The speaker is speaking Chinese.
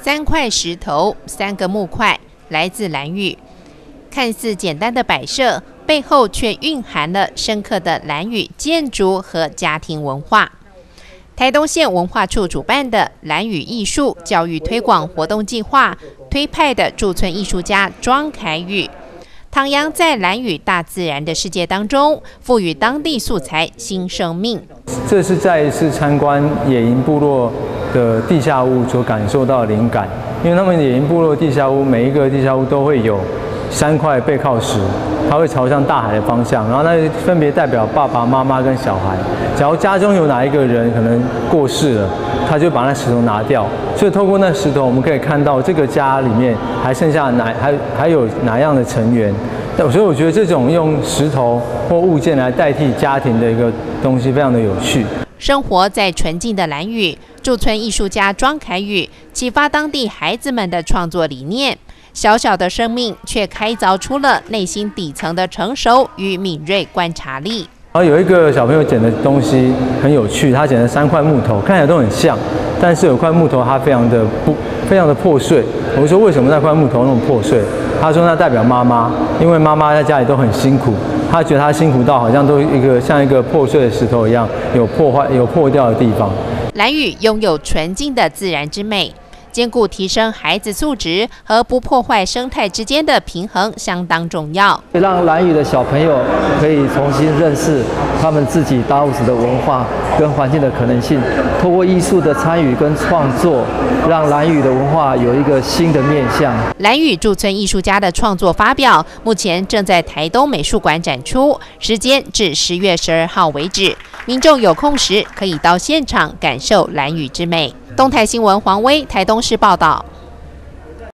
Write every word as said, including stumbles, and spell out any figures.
三块石头，三个木块，来自兰屿。看似简单的摆设，背后却蕴含了深刻的兰屿建筑和家庭文化。台东县文化处主办的兰屿艺术教育推广活动计划，推派的驻村艺术家庄凯宇，徜徉在兰屿大自然的世界当中，赋予当地素材新生命。 这是再一次参观野营部落的地下屋所感受到的灵感，因为他们野营部落地下屋每一个地下屋都会有三块背靠石，它会朝向大海的方向，然后那分别代表爸爸妈妈跟小孩。假如家中有哪一个人可能过世了，他就把那石头拿掉，所以透过那石头，我们可以看到这个家里面还剩下哪还还有哪样的成员。所以我觉得这种用石头或物件来代替家庭的一个东西非常的有趣。 生活在纯净的兰屿，驻村艺术家庄凯宇启发当地孩子们的创作理念。小小的生命却开凿出了内心底层的成熟与敏锐观察力。 然后有一个小朋友捡的东西很有趣，他捡了三块木头，看起来都很像，但是有块木头它非常的不非常的破碎。我说为什么那块木头那么破碎？他说那代表妈妈，因为妈妈在家里都很辛苦，他觉得他辛苦到好像都一个像一个破碎的石头一样，有破坏有破掉的地方。 兰屿拥有纯净的自然之美，兼顾提升孩子素质和不破坏生态之间的平衡相当重要， 让兰屿的小朋友可以重新认识他们自己达悟族的文化跟环境的可能性，透过艺术的参与跟创作，让兰屿的文化有一个新的面向。 兰屿驻村艺术家的创作发表，目前正在台东美术馆展出，时间至十月十二号为止。民众有空时可以到现场感受兰屿之美。东台新闻黄威台东市报道。